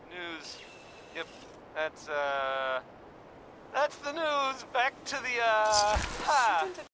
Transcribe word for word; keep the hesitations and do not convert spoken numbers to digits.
news. Yep, that's, uh... That's the news. Back to the, uh... Ha!